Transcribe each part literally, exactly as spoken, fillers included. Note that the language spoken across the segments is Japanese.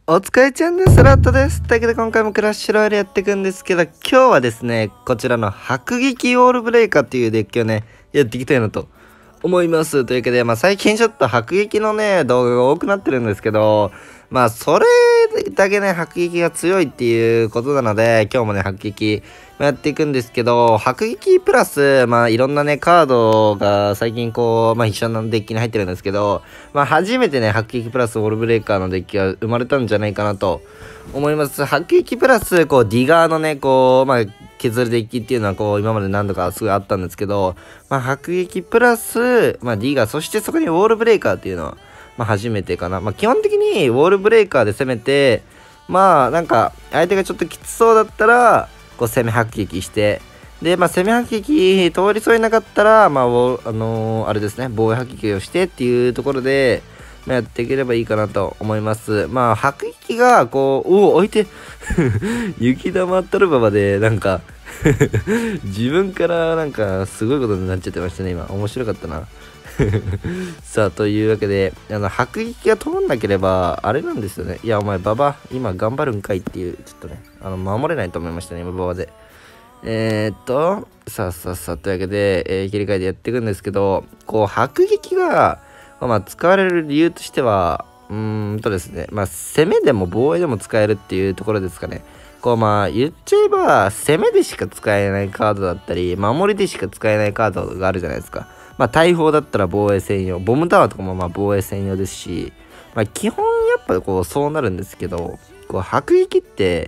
お疲れちゃんです。ラットです。というわけで今回もクラッシュロイヤルやっていくんですけど、今日はですね、こちらの迫撃ウォールブレイカーっていうデッキをね、やっていきたいなと思います。というわけで、まあ最近ちょっと迫撃のね、動画が多くなってるんですけど、まあそれだけね、迫撃が強いっていうことなので、今日もね、迫撃やっていくんですけど、迫撃プラス、まあいろんなね、カードが最近こう、まあ一緒のデッキに入ってるんですけど、まあ初めてね、迫撃プラスウォールブレイカーのデッキが生まれたんじゃないかなと思います。迫撃プラス、こう、ディガーのね、こう、まあ、削るデッキっていうのはこう今まで何度かすごいあったんですけど、まあ、迫撃プラス、まあ、ディガー、そしてそこにウォールブレイカーっていうのは、まあ、初めてかな。まあ、基本的にウォールブレイカーで攻めて、まあ、なんか、相手がちょっときつそうだったら、こう、攻め迫撃して、で、まあ、攻め迫撃通りそうになかったら、まあ、あのー、あれですね、防衛迫撃をしてっていうところで、まあ、やっていければいいかなと思います。まあ、迫撃が、こう、おお、置いて、雪玉タルババで、なんか自分からなんか、すごいことになっちゃってましたね、今。面白かったな。さあ、というわけで、あの、迫撃が通んなければ、あれなんですよね。いや、お前、ババ、今頑張るんかいっていう、ちょっとね、あの、守れないと思いましたね、今、ババで。えー、っと、さあさあさあ、というわけで、えー、切り替えてやっていくんですけど、こう、迫撃が、まあ、使われる理由としては、うーんとですね、まあ、攻めでも防衛でも使えるっていうところですかね。こう、まあ、言っちゃえば、攻めでしか使えないカードだったり、守りでしか使えないカードがあるじゃないですか。まあ、大砲だったら防衛専用、ボムタワーとかもまあ防衛専用ですし、まあ、基本やっぱこう、そうなるんですけど、こう、迫撃って、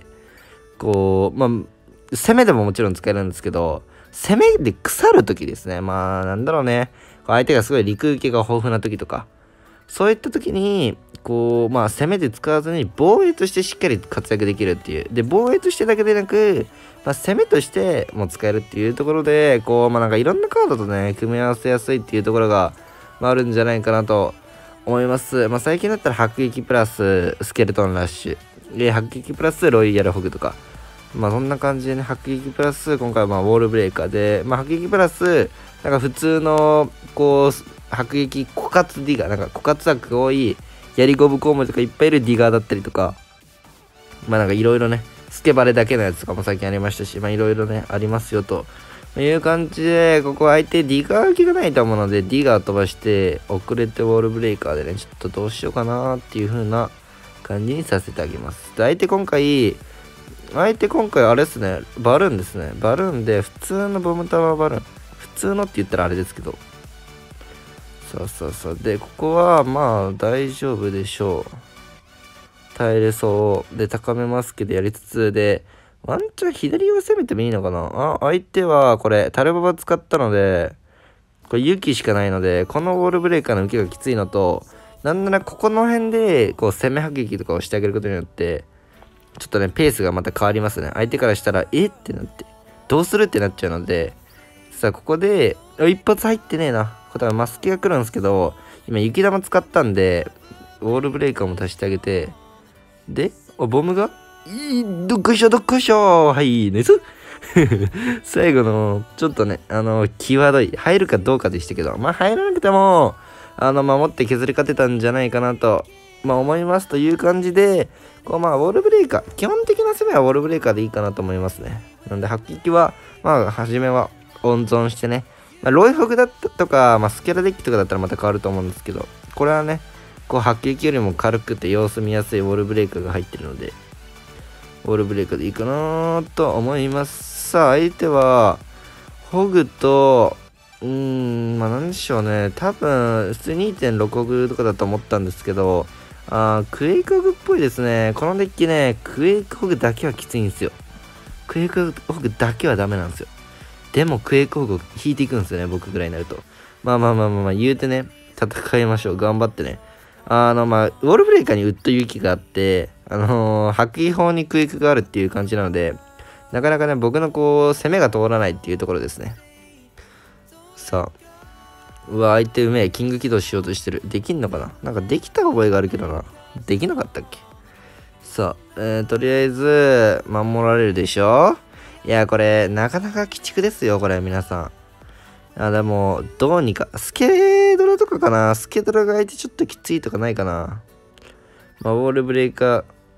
こう、まあ、攻めでももちろん使えるんですけど、攻めで腐るときですね。まあ、なんだろうね。相手がすごい陸受けが豊富なときとか、そういったときに、こう、まあ、攻めで使わずに、防衛としてしっかり活躍できるっていう。で、防衛としてだけでなく、まあ、攻めとしても使えるっていうところで、こう、まあ、なんかいろんなカードとね、組み合わせやすいっていうところが、まあ、あるんじゃないかなと思います。まあ、最近だったら、迫撃プラス、スケルトンラッシュ。で、迫撃プラス、ロイヤルホグとか。まあそんな感じでね、迫撃プラス、今回はまあウォールブレイカーで、まあ迫撃プラス、なんか普通の、こう、迫撃、枯渇ディガー、なんか枯渇枠が多い、ヤリゴブコウモリとかいっぱいいるディガーだったりとか、まあなんかいろいろね、スケバレだけのやつとかも最近ありましたし、まあいろいろね、ありますよと。いう感じで、ここ相手ディガー気がないと思うので、ディガー飛ばして、遅れてウォールブレイカーでね、ちょっとどうしようかなっていう風な感じにさせてあげます。で、相手今回、相手今回あれですね、バルーンですね。バルーンで普通のボムタワーバルーン。普通のって言ったらあれですけど。さあさあさあ。で、ここはまあ大丈夫でしょう。耐えれそう。で、高めますけどやりつつで、ワンチャン左を攻めてもいいのかなあ、相手はこれ、タルババ使ったので、これ勇気しかないので、このウォールブレイカーの受けがきついのと、なんならここの辺で、こう攻め迫撃とかをしてあげることによって、ちょっとね、ペースがまた変わりますね。相手からしたら、えってなって、どうするってなっちゃうので、さあ、ここで、一発入ってねえな。これ多分マスキが来るんですけど、今、雪玉使ったんで、ウォールブレイカーも足してあげて、で、おボムがいい、どっこいしょ、どっこいしょはい、ナイス最後の、ちょっとね、あの、際どい、入るかどうかでしたけど、まあ、入らなくても、あの、守って削り勝てたんじゃないかなと、まあ、思いますという感じで、こうまあ、ウォールブレイカー、基本的な攻めはウォールブレイカーでいいかなと思いますね。なんで、迫撃は、まあ、初めは温存してね、まあ、ロイホグだったとか、まあ、スケラデッキとかだったらまた変わると思うんですけど、これはね、こう、迫撃よりも軽くて様子見やすいウォールブレイカーが入ってるので、ウォールブレイカーでいいかなと思います。さあ、相手は、ホグと、うーん、まあ、なんでしょうね、多分、普通 にてんろく ホグとかだと思ったんですけど、あークエイクホグっぽいですね。このデッキね、クエイクホグだけはきついんですよ。クエイクホグだけはダメなんですよ。でもクエイクホグを引いていくんですよね、僕ぐらいになると。まあまあまあまあまあ、言うてね、戦いましょう。頑張ってね。あの、まあ、ウォールブレイカーにウッド勇気があって、あのー、迫撃砲にクエイクがあるっていう感じなので、なかなかね、僕のこう、攻めが通らないっていうところですね。さあ。うわ、相手うめえ。キング起動しようとしてる。できんのかななんかできた覚えがあるけどな。できなかったっけさあ、えー、とりあえず、守られるでしょいや、これ、なかなか鬼畜ですよ、これ、皆さん。あ、でも、どうにか。スケドラとかかなスケドラが相手ちょっときついとかないかなまあ、ウォールブレイカー。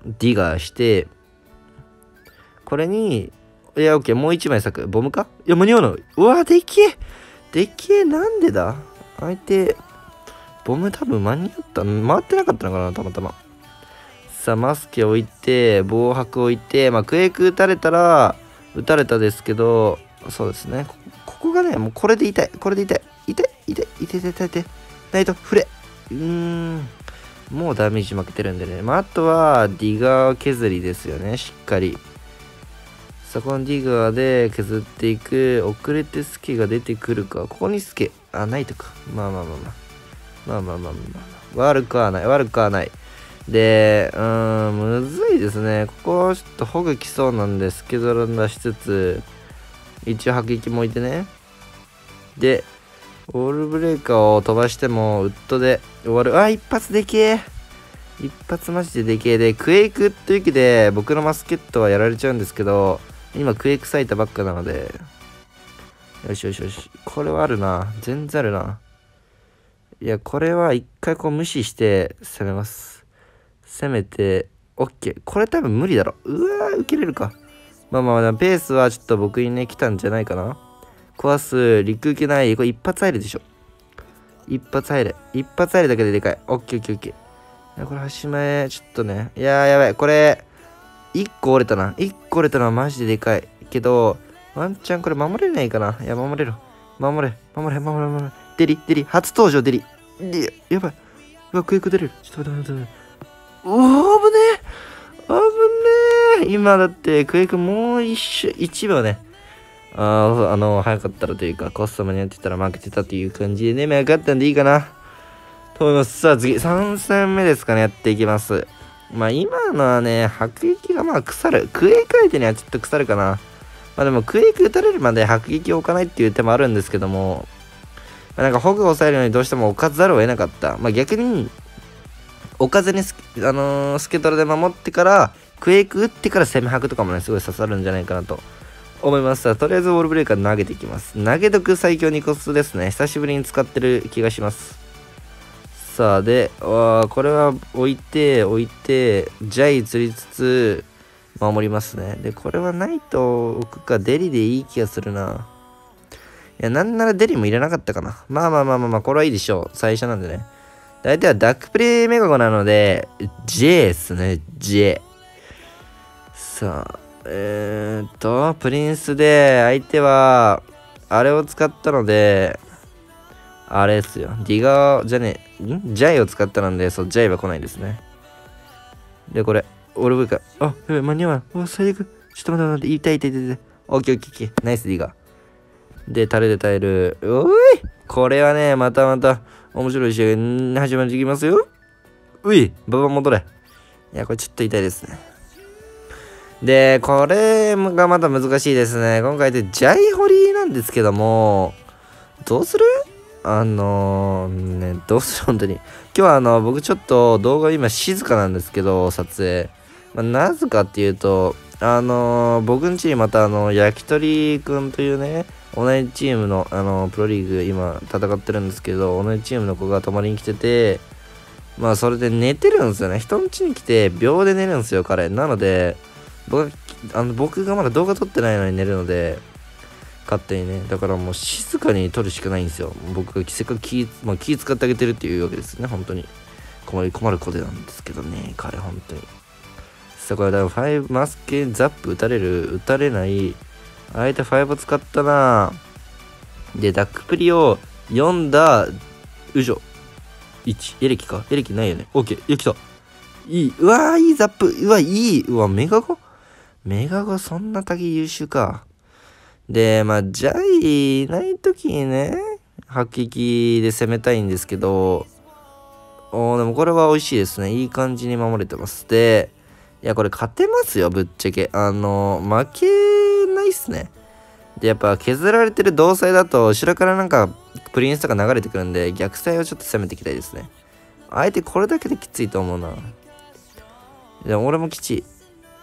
ディガーして、これに、いや、オッケー、もう一枚咲く。ボムかいや、間に合うの。うわ、でけえでけえ、なんでだ相手、ボム多分間に合った。回ってなかったのかな、たまたま。さあ、マスケ置いて、防白置いて、まあ、クエイク打たれたら、打たれたですけど、そうですね。こ, ここがね、もうこれで痛い。これで痛い。痛い、痛い、痛い、痛い、痛い、痛い。ないと、触れ。うーん。もうダメージ負けてるんでね。まあ、あとは、ディガー削りですよね。しっかり。そこのディガーで削っていく。遅れてスケが出てくるか。ここにスケ。あ、ないとか。まあまあまあまあ。まあまあまあまあ。悪くはない。悪くはない。で、うーん、むずいですね。ここはちょっとホグ来そうなんで、スケドラ出しつつ、一応迫撃も置いてね。で、オールブレーカーを飛ばしても、ウッドで終わる。あ、一発でけえ。一発マジででけえで、クエイクっていう気で、僕のマスケットはやられちゃうんですけど、今クエイク咲いたばっかなので、よしよしよし。これはあるな。全然あるな。いや、これは一回こう無視して攻めます。攻めて、オッケー。これ多分無理だろ。うわー、受けれるか。まあまあ、ペースはちょっと僕にね、来たんじゃないかな。壊す、陸受けない。これ一発入るでしょ。一発入れ。一発入るだけででかい。オッケーオッケーオッケー。いや、これ端前、ちょっとね。いやー、やばい。これ、一個折れたな。一個折れたのはマジででかい。けど、ワンチャンこれ守れないかな。いや、守れる。守れ。守れ、守れ、守れ。デリ、デリ。初登場、デリ。で、やばい。うわ、クエイク出れる。ちょっと待って待って待って。おー、危ねえ。危ねえ。今だって、クエイクもう一瞬、一秒ね。ああ、あの、早かったらというか、コストマにやってたら負けてたという感じでね、負けったんでいいかな。と思います。さあ、次、さん戦目ですかね、やっていきます。まあ、今のはね、迫撃がまあ腐る。クエイク相手にはちょっと腐るかな。まあでも、クエイク打たれるまで迫撃を置かないっていう手もあるんですけども、まあ、なんか、ホグを抑えるようにどうしても置かざるを得なかった。まあ逆に、置かずにス、あのー、スケトラで守ってから、クエイク打ってから攻めハクとかもね、すごい刺さるんじゃないかなと思います。とりあえずウォールブレーカー投げていきます。投げ毒最強ニコスですね。久しぶりに使ってる気がします。さあ、で、あこれは置いて、置いて、ジャイ釣りつつ、守りますね。で、これはナイト置くか、デリでいい気がするな。いや、なんならデリもいらなかったかな。まあまあまあまあまあ、これはいいでしょう。最初なんでね。大体はダックプレイメガゴなので、J ですね、J。さあ、えーっと、プリンスで、相手は、あれを使ったので、あれですよ。ディガー、じゃねえ、んジャイを使ったので、そう、ジャイは来ないですね。で、これ、オルブか。あ、やばい、間に合わない。うわ、最悪。ちょっと待って待って、痛い痛い痛い痛い。オッケーオッケーオッケー。ナイスディガー。で、タレで耐える。おいこれはね、またまた、面白い試合が始まっていきますよ。ういババ戻れ。いや、これちょっと痛いですね。で、これがまた難しいですね。今回でジャイホリーなんですけども、どうするあのー、ね、どうする本当に。今日はあの、僕ちょっと動画今静かなんですけど、撮影。まあ、なぜかっていうと、あのー、僕んちにまたあの、焼き鳥くんというね、同じチームの、あのー、プロリーグ今戦ってるんですけど、同じチームの子が泊まりに来てて、まあそれで寝てるんですよね。人ん家に来て秒で寝るんですよ、彼。なので、僕が、あの僕がまだ動画撮ってないのに寝るので、勝手にね。だからもう静かに撮るしかないんですよ。僕がせっかく気、まあ、気使ってあげてるっていうわけですね。本当に。困り困る子でなんですけどね。彼、本当に。さあ、これだからごマスケザップ打たれる打たれない。相手ご使ったなで、ダックプリを読んだ、うじょ。いち。エレキかエレキないよね。オッケー。いや、来た。いい。うわー、いいザップ。うわ、いい。うわ、メガゴメガゴそんな鍵優秀か。で、まあ、ジャイいないときにね、迫撃で攻めたいんですけど、おー、でもこれは美味しいですね。いい感じに守れてます。で、いや、これ勝てますよ、ぶっちゃけ。あの、負けないっすね。で、やっぱ削られてる動作だと、後ろからなんか、プリンスとか流れてくるんで、逆サイをちょっと攻めていきたいですね。あえてこれだけできついと思うな。でも俺もきちい。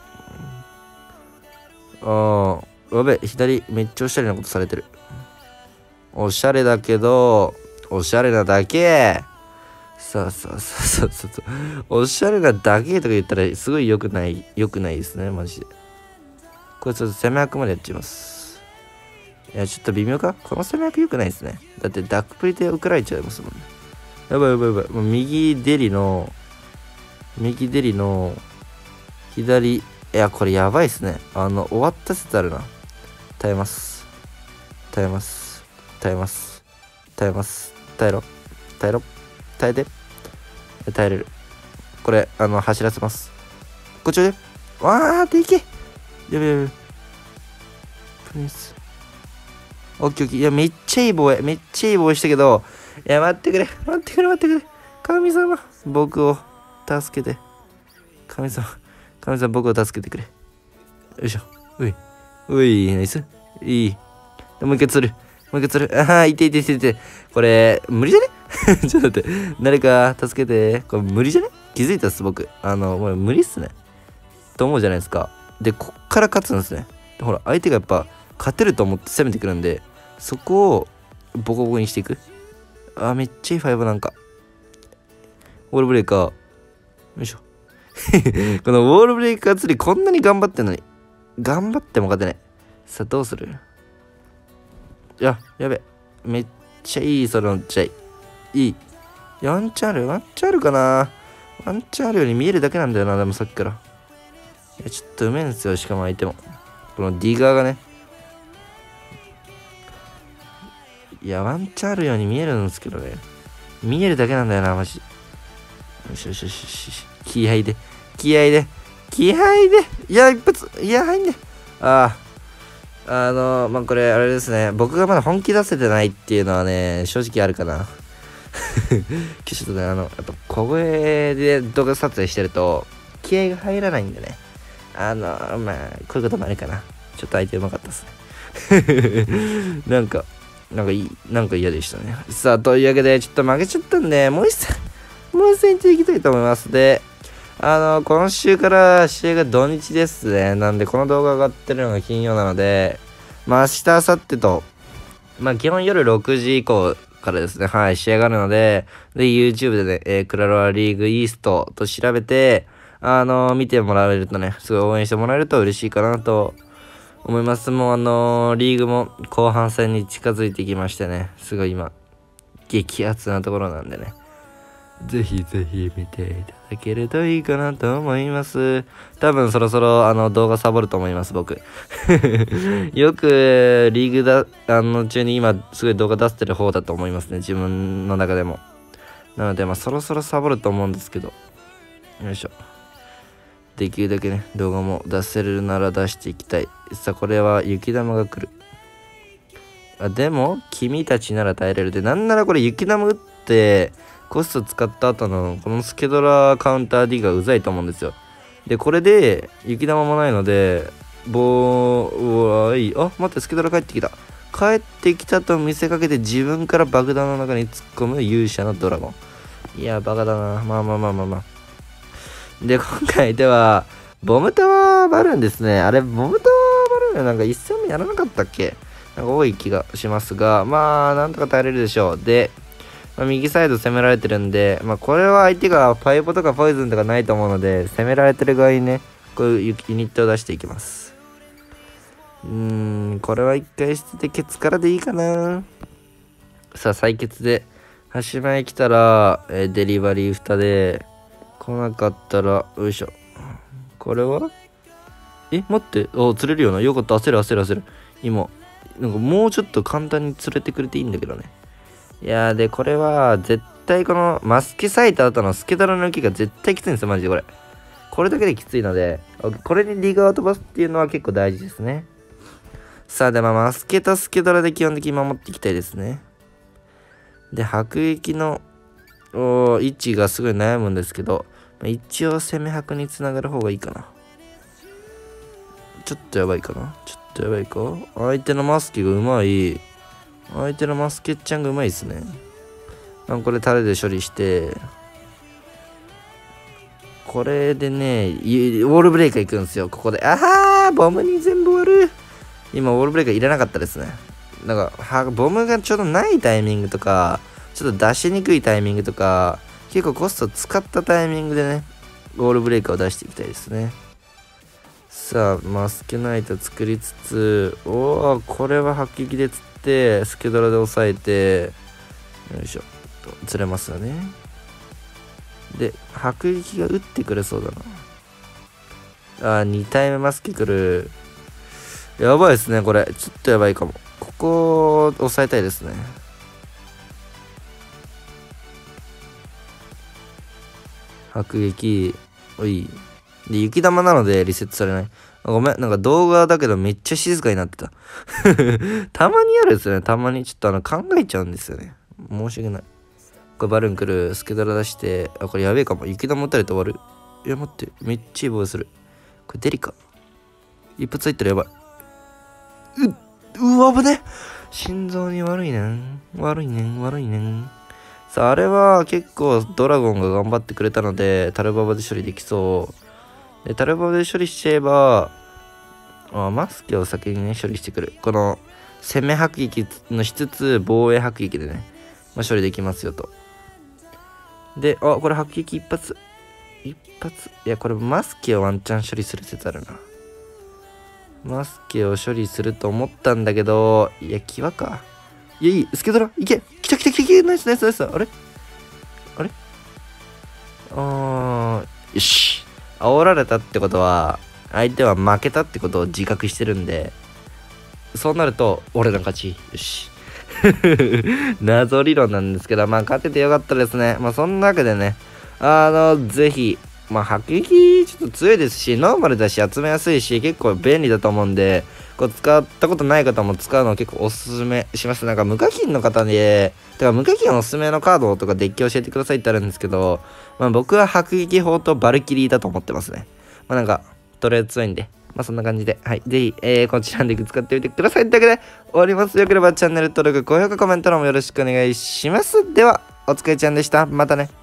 ああ、やべ、左、めっちゃおしゃれなことされてる。おしゃれだけど、おしゃれなだけ。 さあさあさあさあさあ。おしゃれがだけとか言ったらすごい良くない、良くないですね、マジで。これちょっと攻め役までやっちゃいます。いや、ちょっと微妙かこの攻め役良くないですね。だってダックプリで受けられちゃいますもんね。やばいやばいやばい。もう右デリの、右デリの、左、いや、これやばいっすね。あの、終わった説あるな。耐えます。耐えます。耐えます。耐えます。耐えろ。耐えろ。耐えて。耐えれる。これ、あの、走らせます。こっちで。わー、でいけ。やべやべ。プリンス。オッケーオッケー。いや、めっちゃいい防衛。めっちゃいい防衛したけど、いや、待ってくれ。待ってくれ、待ってくれ。神様。僕を助けて。神様。神様、僕を助けてくれ。よいしょ。うい。うい、ナイス。いい。もう一回釣る。もう一回釣る。ああ、いていていていて。これ、無理じゃねちょっと待って。誰か助けて。これ無理じゃね気づいたっす、僕。あの、もう無理っすね。と思うじゃないですか。で、こっから勝つんですね。ほら、相手がやっぱ、勝てると思って攻めてくるんで、そこを、ボコボコにしていく。あー、めっちゃいいファイブなんか。ウォールブレーカー。よいしょ。このウォールブレーカー釣りこんなに頑張ってんのに。頑張っても勝てない。さあ、どうするいや、やべ。めっちゃいい、そのちゃい。いい。いや、ワンチャンあるワンチャンあるかなワンチャンあるように見えるだけなんだよな、でもさっきから。いや、ちょっとうめえんすよ、しかも相手も。このディガーがね。いや、ワンチャンあるように見えるんですけどね。見えるだけなんだよな、マジ。よしよしよしよし。気合いで。気合いで。気合いで。いや、一発。いや、入んね。ああ。あのー、まあ、これ、あれですね。僕がまだ本気出せてないっていうのはね、正直あるかな。ちょっとね、あの、やっぱ小声で動画撮影してると、気合が入らないんでね。あのー、まあ、こういうこともあるかな。ちょっと相手うまかったですね。なんか、なんかいい、なんか嫌でしたね。さあ、というわけで、ちょっと負けちゃったんで、もう一戦、もう一戦いっていきたいと思います。で、あの、今週から試合が土日ですね。なんで、この動画上がってるのが金曜なので、まあ、明日、明後日と、まあ、基本夜ろくじ以降からですね、はい、試合があるので、で、YouTube でね、えー、クラロワリーグイーストと調べて、あのー、見てもらえるとね、すごい応援してもらえると嬉しいかなと思います。もう、あのー、リーグも後半戦に近づいてきましてね、すごい今、激アツなところなんでね。ぜひぜひ見ていただけるといいかなと思います。多分そろそろあの動画サボると思います、僕。よくリーグだ、あの中に今すごい動画出してる方だと思いますね、自分の中でも。なのでまあそろそろサボると思うんですけど。よいしょ。できるだけね、動画も出せるなら出していきたい。さあ、これは雪玉が来る。あ、でも、君たちなら耐えれるで、なんならこれ雪玉打って、コスト使った後のこのスケドラカウンター D がうざいと思うんですよ。で、これで雪玉もないので、ボー、うわ、いい。あ、待って、スケドラ帰ってきた。帰ってきたと見せかけて自分から爆弾の中に突っ込む勇者のドラゴン。いや、バカだな。まあまあまあまあまあ。で、今回では、ボムタワーバルーンですね。あれ、ボムタワーバルーンなんか一戦目やらなかったっけなんか多い気がしますが、まあ、なんとか耐えれるでしょう。で、まあ、右サイド攻められてるんで、まあ、これは相手がパイポとかポイズンとかないと思うので、攻められてる側にね、こういうユニットを出していきます。うーん、これは一回捨ててケツからでいいかな。さあ、採血で、端前来たら、えー、デリバリー蓋で、来なかったら、よいしょ。これはえ、待って。お、釣れるよな。よかった。焦る焦る焦る。今、なんかもうちょっと簡単に釣れてくれていいんだけどね。いやー、で、これは、絶対この、マスケ裂いた後のスケドラの抜きが絶対きついんですよ、マジでこれ。これだけできついので、これにリガーを飛ばすっていうのは結構大事ですね。さあ、で、まあ、マスケとスケドラで基本的に守っていきたいですね。で、迫撃の、お位置がすごい悩むんですけど、まあ、一応攻め迫につながる方がいいかな。ちょっとやばいかな。ちょっとやばいか。相手のマスケがうまい。相手のマスケちゃんがうまいですね。なんかこれタレで処理して、これでね、ウォールブレイカー行くんですよ、ここで。あはー、ボムに全部終わる。今、ウォールブレイカー入れなかったですね。なんか、はボムがちょうどないタイミングとか、ちょっと出しにくいタイミングとか、 結構コスト使ったタイミングでね、ウォールブレイカーを出していきたいですね。さあ、マスケナイト作りつつ、おお、これは迫撃で釣って、スケドラで押さえて、よいしょ、と釣れますよね。で、迫撃が撃ってくれそうだな。あー、に体目マスケ来る。やばいですね、これ。ちょっとやばいかも。ここを押さえたいですね。迫撃、おい。で、雪玉なのでリセットされない。ごめん、なんか動画だけどめっちゃ静かになってた。たまにあるんですよね、たまに。ちょっとあの考えちゃうんですよね。申し訳ない。これバルーン来る、スケドラ出して、あ、これやべえかも。雪玉打たれて終わる。いや、待って、めっちゃいいボールする。これデリカ。一発入ったらやばい。う、うわ、危ね。心臓に悪いねん。悪いねん、悪いねん。さあ、あれは結構ドラゴンが頑張ってくれたので、タルババで処理できそう。で、タルババで処理しちゃえば、あ、マスケを先にね、処理してくる。この、攻め迫撃のしつつ、防衛迫撃でね、まあ、処理できますよと。で、あ、これ迫撃一発。一発。いや、これマスケをワンチャン処理する説あるな。マスケを処理すると思ったんだけど、いや、際か。いや、いい、スケドラ、いけ、来た来た来た来た、ナイスナイスナイス、あれあれあー、よし。煽られたってことは、相手は負けたってことを自覚してるんで、そうなると、俺の勝ち。よし。謎理論なんですけど、まあ、勝ててよかったですね。まあ、そんなわけでね、あの、ぜひ、まあ、迫撃ちょっと強いですし、ノーマルだし、集めやすいし、結構便利だと思うんで、こう使ったことない方も使うのを結構おすすめします。なんか無課金の方で、てか無課金おすすめのカードとかデッキ教えてくださいってあるんですけど、まあ僕は迫撃砲とバルキリーだと思ってますね。まあなんか、とりあえず強いんで、まあそんな感じで、はい。ぜひ、えー、こちらのデッキ使ってみてくださいってわけで終わります。よければチャンネル登録、高評価、コメント欄もよろしくお願いします。では、お疲れちゃんでした。またね。